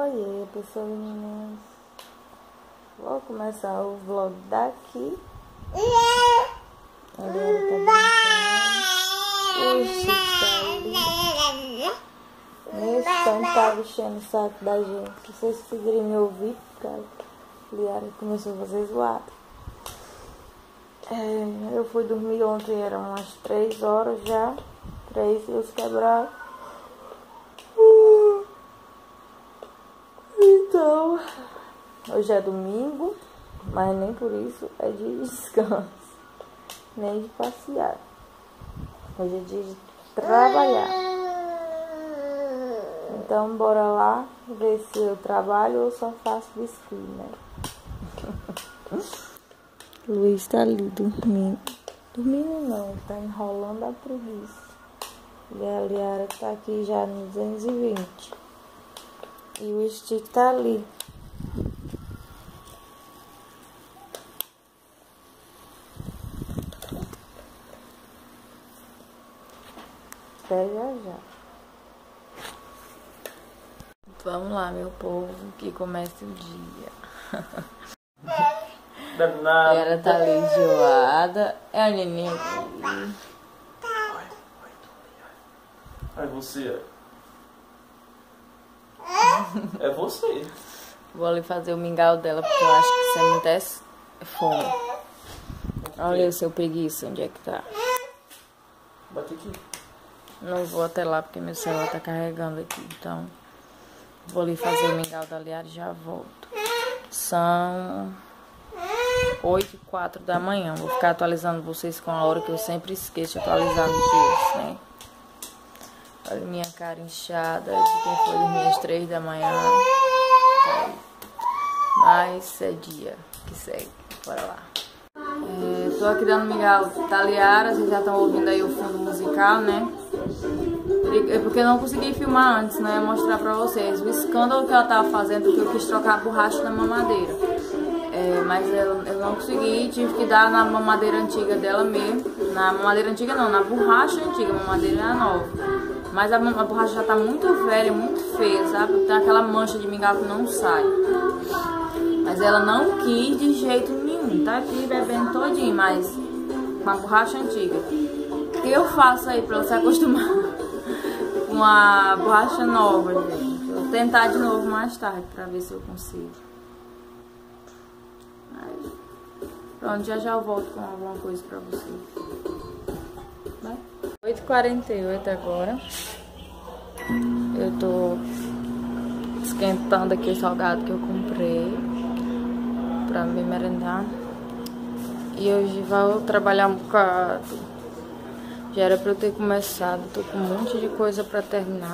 Oiê, pessoal, meninas. Vou começar o vlog daqui. A Liara tá brincando. O Chico tá ali. Nesse tanto tá enchendo o saco da gente. Se vocês conseguirem me ouvir, cara, a Liara começou a fazer zoada. Eu fui dormir ontem, eram umas 3 horas já. 3 e os quebraram. Então, hoje é domingo, mas nem por isso é de descanso, nem de passear. Hoje é dia de trabalhar. Então, bora lá ver se eu trabalho ou só faço biscuit, né? Luiz tá ali dormindo. Dormindo não, tá enrolando a preguiça. E a Liara tá aqui já no 220. E o Stick tá ali. Até já. Vamos lá, meu povo, que comece o dia. Danada. Ela tá ali enjoada. É a neném. Ai, você. É você. Vou ali fazer o mingau dela, porque eu acho que isso é muita fome. Olha o seu preguiça, onde é que tá? Bate aqui. Não vou até lá, porque meu celular tá carregando aqui. Então, vou ali fazer o mingau da Liara e já volto. São 8h04 da manhã. Vou ficar atualizando vocês com a hora que eu sempre esqueço de atualizar os dias, né? Olha minha cara inchada de quem foi dormir às 3 da manhã. Mas é dia que segue. Bora lá. Tô aqui dando mingau da Liara. Vocês já estão ouvindo aí o fundo musical, né? É porque eu não consegui filmar antes, né? Mostrar pra vocês o escândalo que ela tava fazendo, porque eu quis trocar a borracha da mamadeira. Mas eu não consegui, tive que dar na mamadeira antiga dela mesmo. Na mamadeira antiga não, na borracha antiga, a mamadeira é nova. Mas a borracha já tá muito velha, muito feia, sabe? Tem aquela mancha de mingau que não sai. Mas ela não quis de jeito nenhum. Tá aqui bebendo todinho, mas com a borracha antiga. O que eu faço aí pra ela se acostumar com a borracha nova, gente? Vou tentar de novo mais tarde pra ver se eu consigo. Aí, pronto, já eu volto com alguma coisa pra vocês. Vai? 8h48 agora. Eu tô esquentando aqui o salgado que eu comprei pra me merendar. E hoje vou trabalhar um bocado. Já era pra eu ter começado. Tô com um monte de coisa pra terminar.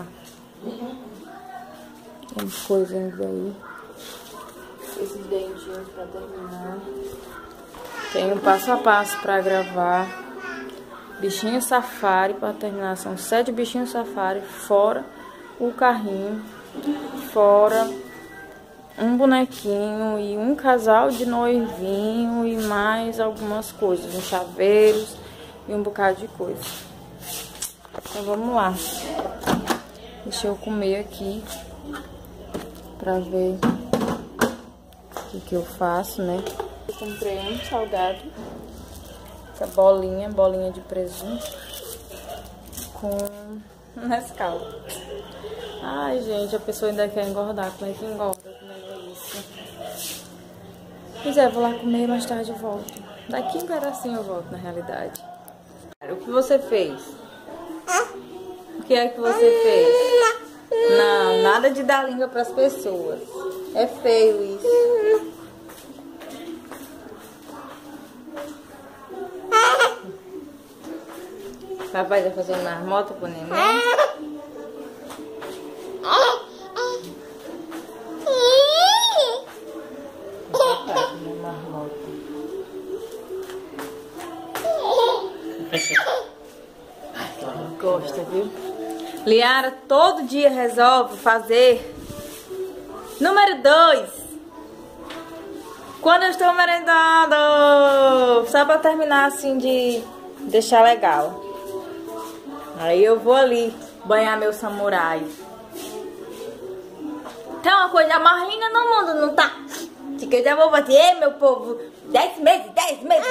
Tem coisinhas aí. Esses dentinhos pra terminar. Tem um passo a passo pra gravar. Bichinho safari pra terminar. São 7 bichinhos safari. Fora o carrinho. Fora um bonequinho e um casal de noivinho e mais algumas coisas, uns chaveiros e um bocado de coisa. Então vamos lá. Deixa eu comer aqui pra ver o que eu faço, né? Eu comprei um salgado, essa bolinha de presunto com Nescau. Ai, gente, a pessoa ainda quer engordar. Como é que engorda? Como é que é isso? Pois é, vou lá comer, mais tarde eu volto. Daqui um pedacinho eu volto, na realidade. O que você fez? O que é que você fez? Não, nada de dar língua pras pessoas. É feio isso. Papai vai fazer uma marmota pro neném. Gosta, viu? Liara todo dia resolve fazer número 2 quando eu estou merendando, só pra terminar assim de deixar legal. Aí eu vou ali banhar meu samurai. Tá uma coisa mais linda no mundo, não tá? Que eu já vou bater, meu povo. 10 meses, 10 meses,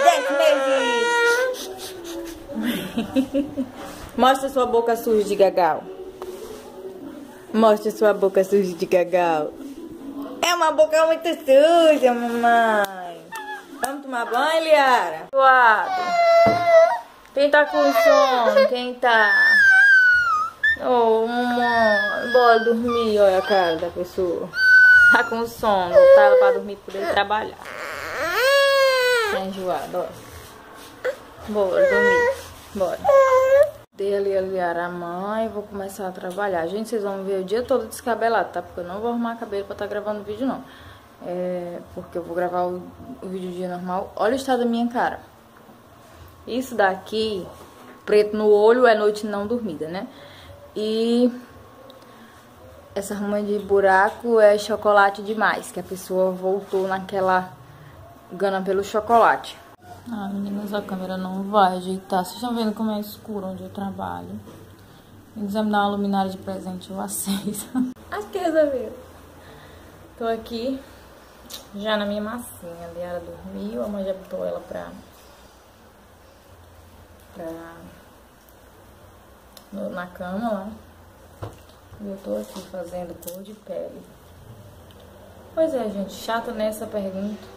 10 meses. Mostra sua boca suja de gagal. Mostra sua boca suja de gagal. É uma boca muito suja, mamãe. Vamos tomar banho, Liara? Suado. Quem tá com sono? Quem tá? Oh, mamãe. Bora dormir. Olha a cara da pessoa. Tá com sono. Tá ela pra dormir pra poder trabalhar. Tá enjoada, ó. Bora dormir. Bora. Dei ali a Liara a mãe, vou começar a trabalhar. Gente, vocês vão ver o dia todo descabelado, tá? Porque eu não vou arrumar cabelo pra estar gravando o vídeo, não. Porque eu vou gravar o vídeo dia normal. Olha o estado da minha cara. Isso daqui, preto no olho, é noite não dormida, né? E essa arruma de buraco é chocolate demais, que a pessoa voltou naquela gana pelo chocolate. Ah, meninas, a câmera não vai ajeitar. Vocês estão vendo como é escuro onde eu trabalho. Vim examinar uma luminária de presente, eu aceito. Acho que resolveu. Tô aqui, já na minha massinha. A Liara dormiu, a mãe já botou ela na cama lá. E eu tô aqui fazendo cor de pele. Pois é, gente, chata nessa pergunta.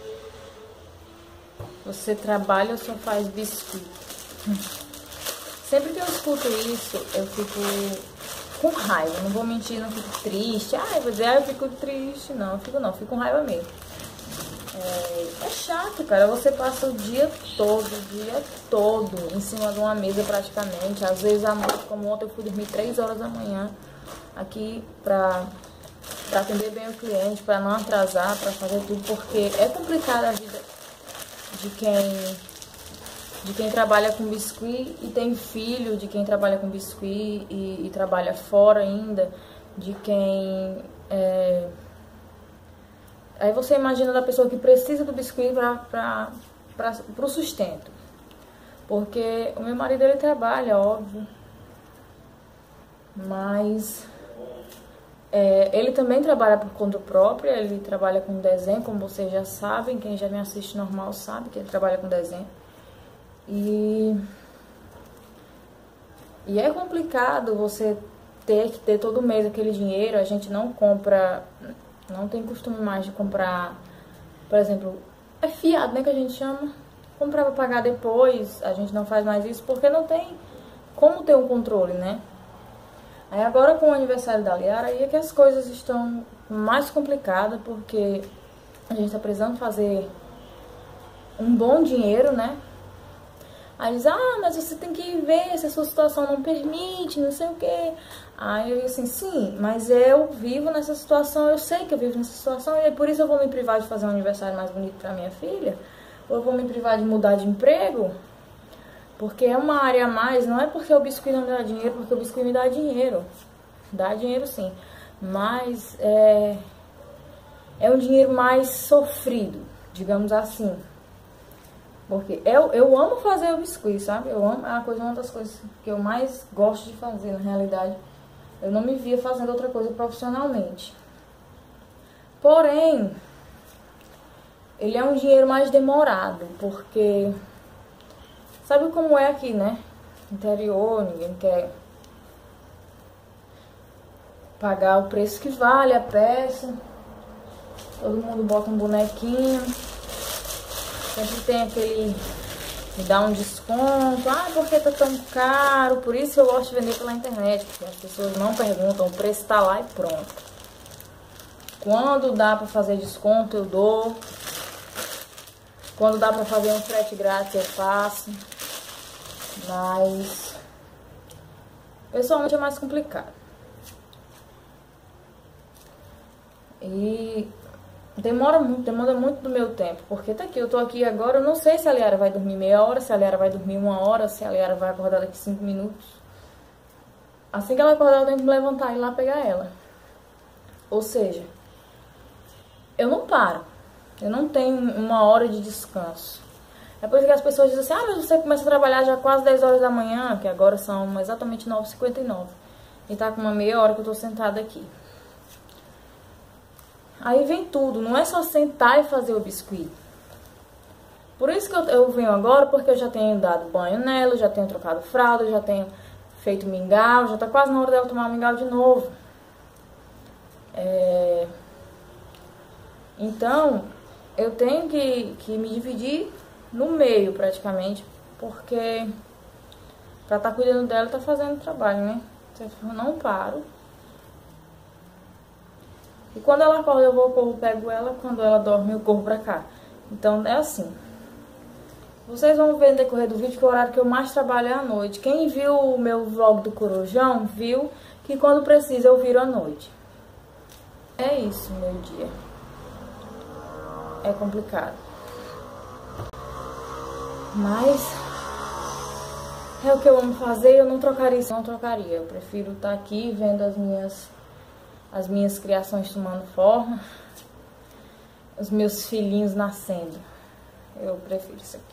Você trabalha ou só faz biscoito? Sempre que eu escuto isso, eu fico com raiva. Não vou mentir, não fico triste. Eu vou dizer, eu fico triste. Não, eu fico com raiva mesmo. É chato, cara. Você passa o dia todo em cima de uma mesa praticamente. Às vezes à noite, como ontem, eu fui dormir 3 horas da manhã aqui pra atender bem o cliente, pra não atrasar, pra fazer tudo, porque é complicada a vida de quem trabalha com biscuit e tem filho, de quem trabalha com biscuit e trabalha fora ainda, de quem... Aí você imagina da pessoa que precisa do biscuit pro sustento. Porque o meu marido, ele trabalha, óbvio, mas... ele também trabalha por conta própria, ele trabalha com desenho, como vocês já sabem, quem já me assiste normal sabe que ele trabalha com desenho. E é complicado você ter que ter todo mês aquele dinheiro. A gente não compra, não tem costume mais de comprar, por exemplo, fiado, né, que a gente chama. Comprar pra pagar depois, a gente não faz mais isso porque não tem como ter um controle, né? Aí agora com o aniversário da Liara, aí é que as coisas estão mais complicadas, porque a gente tá precisando fazer um bom dinheiro, né? Aí diz, mas você tem que ver se a sua situação não permite, não sei o quê. Aí eu disse assim, sim, mas eu vivo nessa situação, eu sei que eu vivo nessa situação, e por isso eu vou me privar de fazer um aniversário mais bonito pra minha filha? Ou eu vou me privar de mudar de emprego? Porque é uma área a mais, não é porque o biscoito não me dá dinheiro, porque o biscoito me dá dinheiro. Dá dinheiro sim, mas é um dinheiro mais sofrido, digamos assim. Porque eu amo fazer o biscoito, sabe? Eu amo, uma das coisas que eu mais gosto de fazer, na realidade. Eu não me via fazendo outra coisa profissionalmente. Porém, ele é um dinheiro mais demorado, porque... Sabe como é aqui, né? Interior, ninguém quer pagar o preço que vale a peça. Todo mundo bota um bonequinho. Sempre tem aquele... Me dá um desconto. Porque tá tão caro? Por isso eu gosto de vender pela internet. Porque as pessoas não perguntam. O preço tá lá e pronto. Quando dá pra fazer desconto, eu dou. Quando dá pra fazer um frete grátis, eu faço. Mas... pessoalmente é mais complicado. E... demora muito do meu tempo. Porque tá aqui, eu tô aqui agora, eu não sei se a Liara vai dormir meia hora, se a Liara vai dormir 1 hora, se a Liara vai acordar daqui 5 minutos. Assim que ela acordar, eu tenho que me levantar e ir lá pegar ela. Ou seja, eu não paro. Eu não tenho 1 hora de descanso. É por isso que as pessoas dizem assim, mas você começa a trabalhar já quase 10 horas da manhã, que agora são exatamente 9h59. E tá com uma meia hora que eu tô sentada aqui. Aí vem tudo, não é só sentar e fazer o biscuit. Por isso que eu venho agora, porque eu já tenho dado banho nela, já tenho trocado fralda, já tenho feito mingau, já tá quase na hora dela tomar mingau de novo. Então, eu tenho que me dividir no meio, praticamente, porque pra estar cuidando dela, tá fazendo trabalho, né? Eu não paro. E quando ela acorda, eu vou, pego ela, quando ela dorme, eu corro pra cá. Então, é assim. Vocês vão ver no decorrer do vídeo que o horário que eu mais trabalho é à noite. Quem viu o meu vlog do Corujão, viu que quando precisa eu viro à noite. É isso, meu dia. É complicado. Mas é o que eu amo fazer, eu não trocaria isso, não trocaria. Eu prefiro estar aqui vendo as minhas criações tomando forma, os meus filhinhos nascendo. Eu prefiro isso aqui.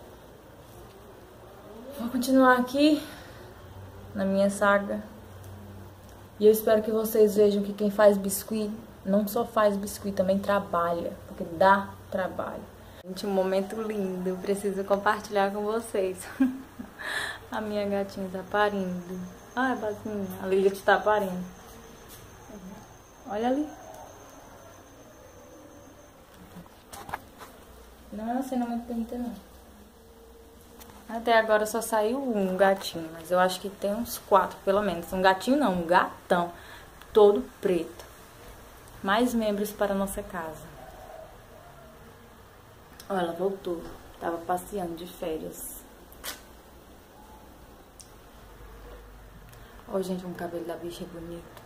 Vou continuar aqui na minha saga. E eu espero que vocês vejam que quem faz biscuit não só faz biscuit, também trabalha, porque dá trabalho. Gente, um momento lindo, preciso compartilhar com vocês. A minha gatinha tá parindo. Ai, Basinha, a Lilith tá parindo. Olha ali. Não é uma cena muito bonita, não. Até agora só saiu um gatinho, mas eu acho que tem uns 4, pelo menos. Um gatinho não, um gatão, todo preto. Mais membros para a nossa casa. Olha, ela voltou. Tava passeando de férias. Ó, gente, o cabelo da bicha é bonito.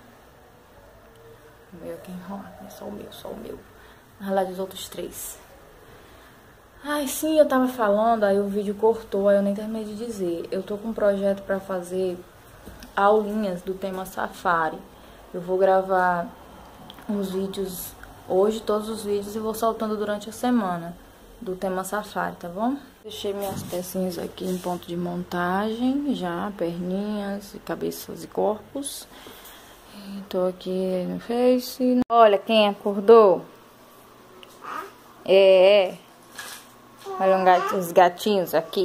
O meu é quem rola, é só o meu, só o meu. Na realidade, os outros 3. Ai, sim, eu tava falando, aí o vídeo cortou, aí eu nem terminei de dizer. Eu tô com um projeto pra fazer aulinhas do tema Safari. Eu vou gravar os vídeos hoje, todos os vídeos, e vou soltando durante a semana do tema Safari, tá bom? Deixei minhas pecinhas aqui em ponto de montagem, já, perninhas, cabeças e corpos. Tô aqui no Face. Olha quem acordou. Olha os gatinhos aqui.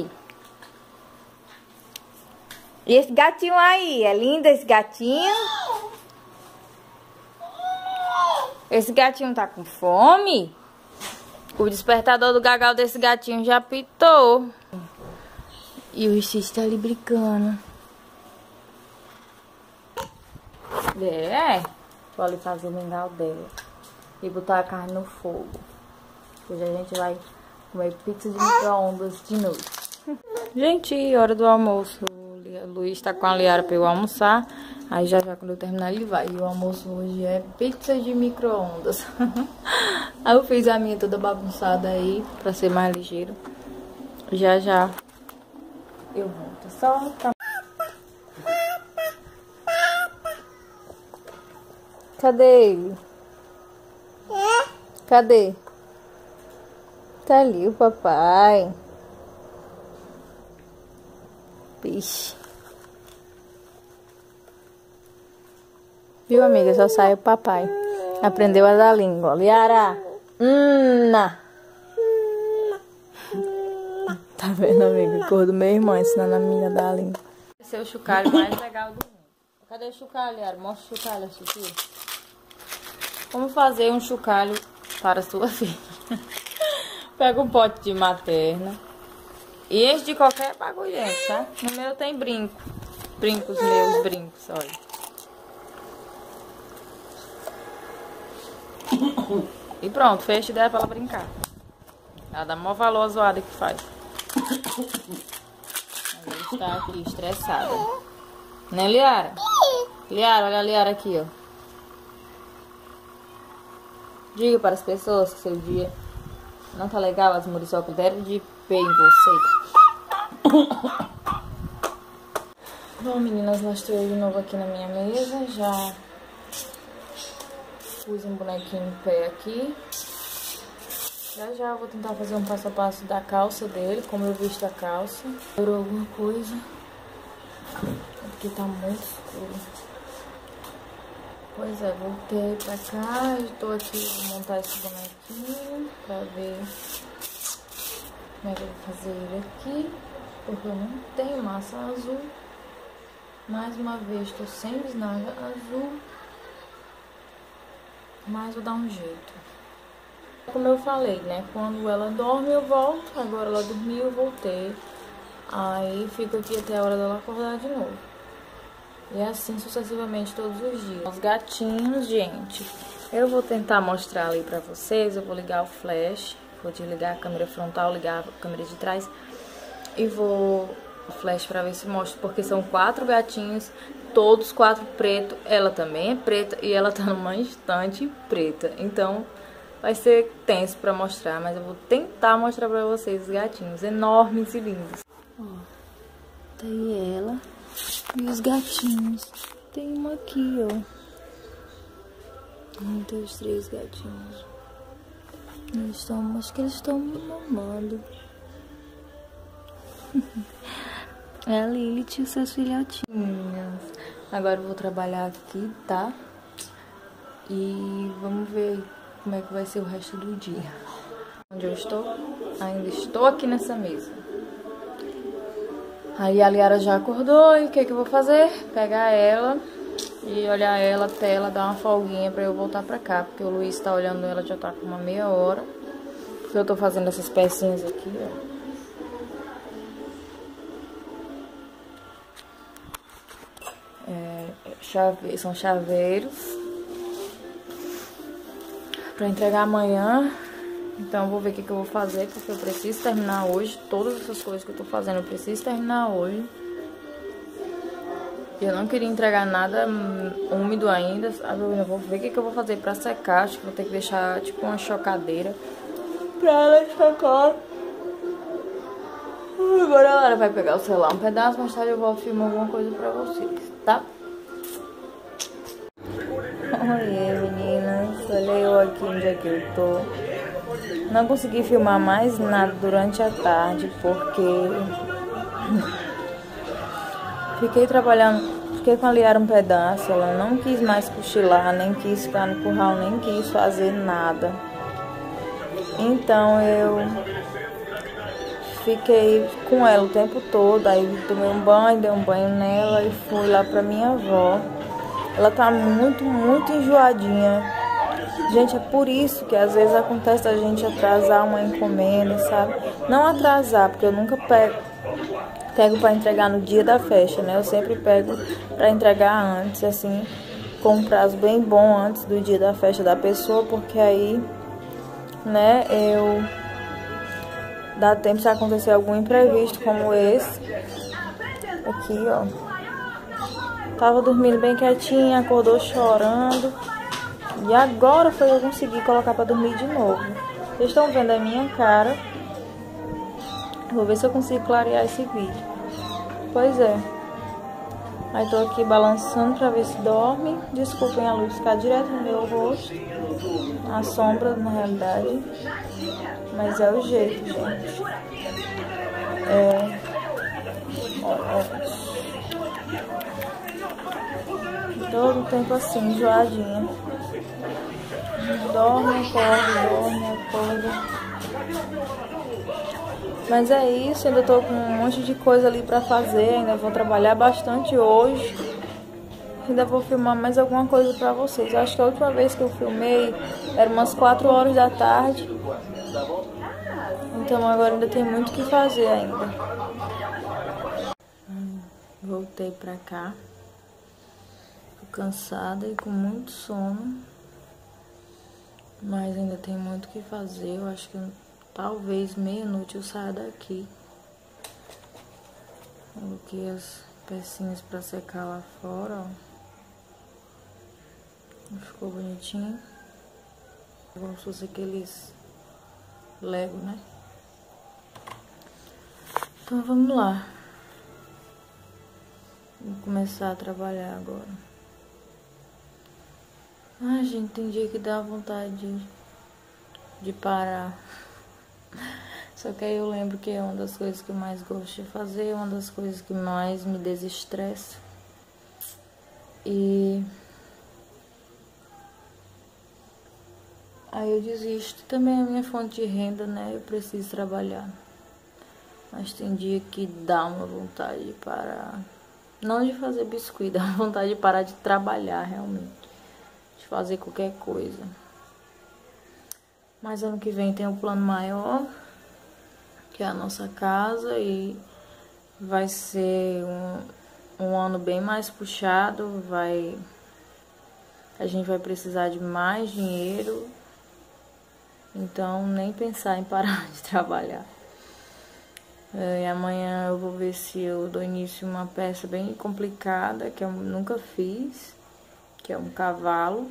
E esse gatinho aí, é lindo esse gatinho? Esse gatinho tá com fome? O despertador do gagal desse gatinho já apitou. E o Xixi tá ali brincando. Vou ali fazer o mingau dela. E botar a carne no fogo. Hoje a gente vai comer pizza de micro-ondas de noite. Gente, hora do almoço. O Luiz tá com a Liara pra eu almoçar. Aí já quando eu terminar ele vai. E o almoço hoje é pizza de micro-ondas. Aí eu fiz a minha toda bagunçada aí pra ser mais ligeiro. Já eu volto. Só tá. Cadê ele? Cadê? Tá ali o papai. Vixe. Viu, amiga? Só sai o papai. Aprendeu a dar língua. Liara. Tá vendo, amiga? Cor do meu irmão ensinando a menina a dar língua. Esse é o chocalho mais legal do mundo. Cadê o chocalho, Liara? Mostra o chocalho, assistir. Como fazer um chocalho para sua filha? Pega um pote de materna. E enche de qualquer bagulho, tá? No meu tem brinco. Meus brincos, olha. E pronto, fecha dela pra ela brincar. Ela dá maior valor à zoada que faz. Ela está aqui estressada. Né, Liara? Liara, olha a Liara aqui, ó. Diga para as pessoas que seu dia não tá legal, as muriçocas deram de pé em você. Bom, meninas, mostrei de novo aqui na minha mesa. Já pus um bonequinho em pé aqui. Já vou tentar fazer um passo a passo da calça dele, como eu visto a calça. Melhorou alguma coisa, porque tá muito escuro. Pois é, voltei pra cá, estou aqui, vou montar esse bonequinho pra ver como é que eu vou fazer ele aqui, porque eu não tenho massa azul. Mais uma vez, estou sem bisnaga azul, mas vou dar um jeito. Como eu falei, né, quando ela dorme eu volto, agora ela dormiu, eu voltei. Aí fico aqui até a hora dela acordar de novo. E assim sucessivamente todos os dias. Os gatinhos, gente, eu vou tentar mostrar ali pra vocês. Eu vou ligar o flash, vou desligar a câmera frontal, ligar a câmera de trás e vou o flash pra ver se mostra, porque são 4 gatinhos, todos 4 pretos. Ela também é preta e ela tá numa estante preta, então vai ser tenso pra mostrar, mas eu vou tentar mostrar pra vocês os gatinhos enormes e lindos. Ó, tá aí ela. E os gatinhos. Tem uma aqui, ó. 1, 2, 3 gatinhos. Acho que eles estão me mamando. É a Lilith e os seus filhotinhos. Agora eu vou trabalhar aqui, tá? E vamos ver como é que vai ser o resto do dia. Onde eu estou? Ainda estou aqui nessa mesa. Aí a Liara já acordou e o que que eu vou fazer? Pegar ela e olhar ela até ela dar uma folguinha pra eu voltar pra cá. Porque o Luiz tá olhando ela já tá com uma meia hora. Porque eu tô fazendo essas pecinhas aqui, ó. São chaveiros pra entregar amanhã. Então eu vou ver o que eu vou fazer, porque eu preciso terminar hoje. Todas essas coisas que eu tô fazendo eu preciso terminar hoje. Eu não queria entregar nada úmido ainda, sabe? Eu vou ver o que eu vou fazer pra secar. Acho que vou ter que deixar tipo uma chocadeira pra ela secar. Agora a Lara vai pegar o celular um pedaço, mais tarde eu volto filmar alguma coisa pra vocês, tá? Oi, meninas. Olha eu aqui onde é que eu tô. Não consegui filmar mais nada durante a tarde, porque fiquei trabalhando, fiquei com a Liara um pedaço, ela não quis mais cochilar, nem quis ficar no curral, nem quis fazer nada. Então eu fiquei com ela o tempo todo, aí tomei um banho, dei um banho nela e fui lá pra minha avó. Ela tá muito enjoadinha. Gente, é por isso que às vezes acontece a gente atrasar uma encomenda, sabe? Não atrasar, porque eu nunca pego pra entregar no dia da festa, né? Eu sempre pego pra entregar antes, assim, com um prazo bem bom antes do dia da festa da pessoa, porque aí, né, dá tempo se acontecer algum imprevisto como esse. Aqui, ó. Tava dormindo bem quietinha, acordou chorando. E agora foi eu conseguir colocar pra dormir de novo. Vocês estão vendo a minha cara. Vou ver se eu consigo clarear esse vídeo. Pois é. Aí tô aqui balançando pra ver se dorme. Desculpem a luz ficar direto no meu rosto. A sombra, na realidade. Mas é o jeito, gente. Todo o tempo assim, enjoadinha. Dorme, acorda. Mas é isso, ainda tô com um monte de coisa ali pra fazer. Ainda vou trabalhar bastante hoje. Ainda vou filmar mais alguma coisa pra vocês. Acho que a última vez que eu filmei era umas 4 horas da tarde. Então agora ainda tem muito o que fazer ainda. Voltei pra cá. Tô cansada e com muito sono. Mas ainda tem muito o que fazer. Eu acho que talvez meia-noite eu saia daqui. Coloquei as pecinhas pra secar lá fora, ó. Ficou bonitinho. Como se fosse aqueles Lego, né? Então vamos lá. Vou começar a trabalhar agora. Ai, gente, tem dia que dá vontade de parar. Só que aí eu lembro que é uma das coisas que eu mais gosto de fazer, uma das coisas que mais me desestressa. E Aí eu desisto. Também é a minha fonte de renda, né? Eu preciso trabalhar. Mas tem dia que dá uma vontade de parar. Não de fazer biscoito, dá uma vontade de parar de trabalhar realmente. De fazer qualquer coisa. Mas ano que vem tem um plano maior, que é a nossa casa, e vai ser um ano bem mais puxado, a gente vai precisar de mais dinheiro, então nem pensar em parar de trabalhar. E amanhã eu vou ver se eu dou início a uma peça bem complicada, que eu nunca fiz, que é um cavalo.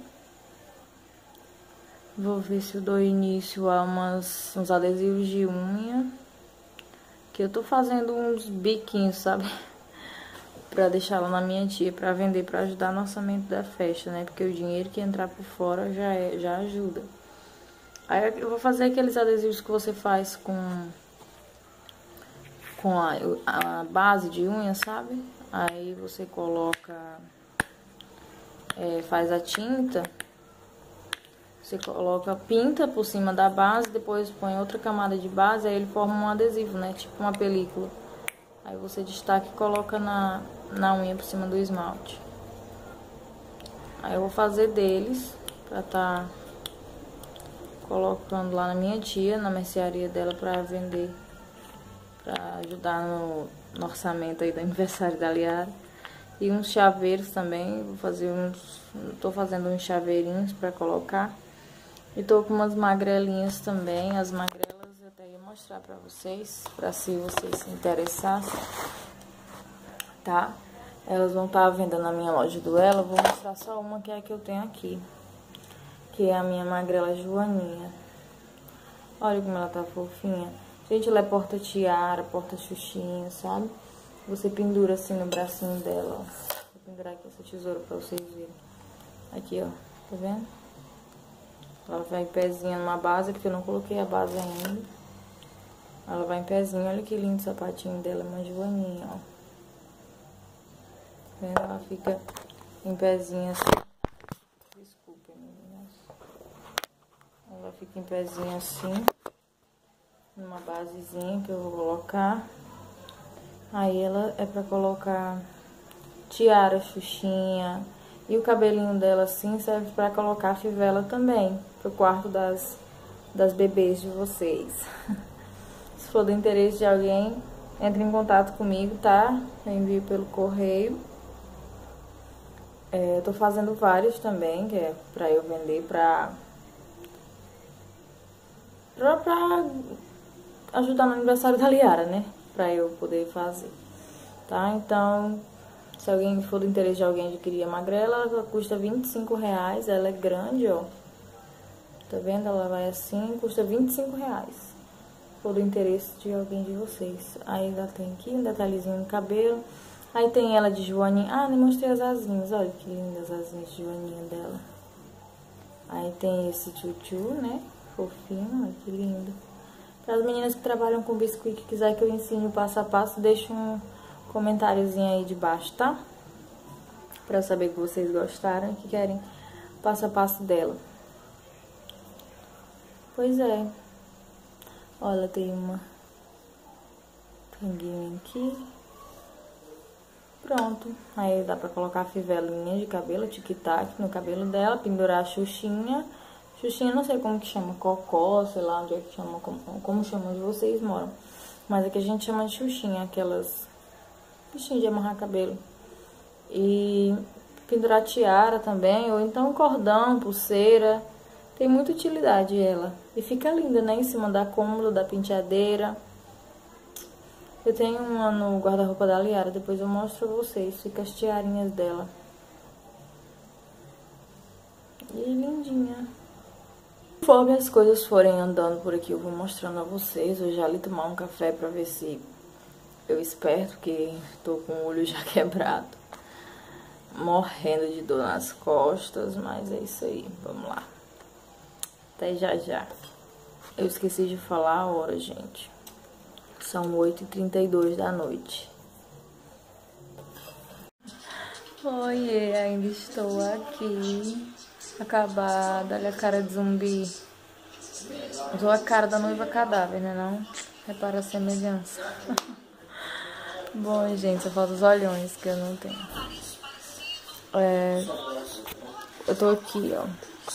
Vou ver se eu dou início a uns adesivos de unha. Que eu tô fazendo uns biquinhos, sabe? Pra deixar lá na minha tia, pra vender, pra ajudar no orçamento da festa, né? Porque o dinheiro que entrar por fora já ajuda. Aí eu vou fazer aqueles adesivos que você faz com a base de unha, sabe? Aí você coloca, faz a tinta. Você coloca, pinta por cima da base, depois põe outra camada de base, aí ele forma um adesivo, né? Tipo uma película. Aí você destaca e coloca na unha por cima do esmalte. Aí eu vou fazer deles pra tá colocando lá na minha tia, na mercearia dela, pra vender. Pra ajudar no orçamento aí do aniversário da Liara. E uns chaveiros também, tô fazendo uns chaveirinhos pra colocar. E tô com umas magrelinhas também. As magrelas eu até ia mostrar pra vocês, pra se vocês se interessassem, tá? Elas vão estar à venda na minha loja do Ela. Vou mostrar só uma, que é a que eu tenho aqui, que é a minha magrela Joaninha. Olha como ela tá fofinha. Gente, ela é porta-tiara, porta-xuxinha, sabe? Você pendura assim no bracinho dela, ó. Vou pendurar aqui essa tesoura pra vocês verem. Aqui, ó. Tá vendo? Ela vai em pezinha numa base, porque eu não coloquei a base ainda. Ela vai em pezinho. Olha que lindo o sapatinho dela, uma Joaninha, ó. Tá vendo? Ela fica em pezinha assim. Desculpa, meninas. Ela fica em pezinho assim. Numa basezinha que eu vou colocar. Aí ela é pra colocar tiara, xuxinha. E o cabelinho dela assim serve pra colocar fivela também. Pro quarto das bebês de vocês. Se for do interesse de alguém, entre em contato comigo, tá? Eu envio pelo correio. Eu tô fazendo vários também, que é pra eu vender pra ajudar no aniversário da Liara, né? Pra eu poder fazer, tá? Então, se alguém for do interesse de alguém adquirir a magrela, ela custa R$25. Ela é grande, ó. Tá vendo? Ela vai assim, custa R$25. Se for do interesse de alguém de vocês. Aí ela tem aqui um detalhezinho no cabelo. Aí tem ela de Joaninha. Ah, nem mostrei as asinhas. Olha que lindas as asinhas de Joaninha dela. Aí tem esse tchutchu, né? Fofinho, olha que lindo. Para as meninas que trabalham com biscuit, que quiser que eu ensine o passo a passo, deixa um comentáriozinho aí de baixo, tá? Pra eu saber que vocês gostaram e que querem o passo a passo dela. Pois é. Olha, tem uma tanguinha aqui. Pronto. Aí dá pra colocar a fivelinha de cabelo, tic-tac, no cabelo dela, pendurar a xuxinha. Xuxinha, não sei como que chama, cocó, sei lá onde é que chama, como chama onde vocês moram. Mas aqui a gente chama de xuxinha, aquelas bichinhas de amarrar cabelo. E pendurar tiara também, ou então cordão, pulseira. Tem muita utilidade ela. E fica linda, né, em cima da cômoda, da penteadeira. Eu tenho uma no guarda-roupa da Liara, depois eu mostro pra vocês. Fica as tiarinhas dela. E lindinha. Conforme as coisas forem andando por aqui, eu vou mostrando a vocês. Eu já ali tomar um café pra ver se eu esperto, porque tô com o olho já quebrado. Morrendo de dor nas costas, mas é isso aí. Vamos lá. Até já já. Eu esqueci de falar a hora, gente. São 8h32 da noite. Oiê, ainda estou aqui. Acabada, olha a cara de zumbi. Usou a cara da noiva cadáver, né não? Repara a semelhança. Bom, gente, só falta os olhões que eu não tenho. Eu tô aqui, ó.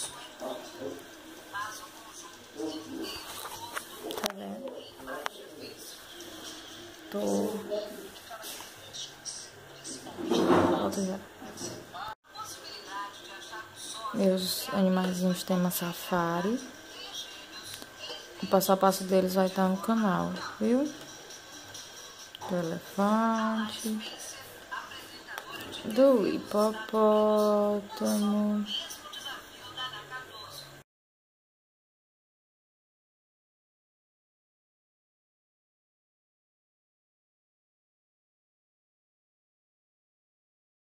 Tá vendo? Volta já. Meus animaizinhos tem uma safari. O passo a passo deles vai estar no canal, viu? Do elefante, do hipopótamo,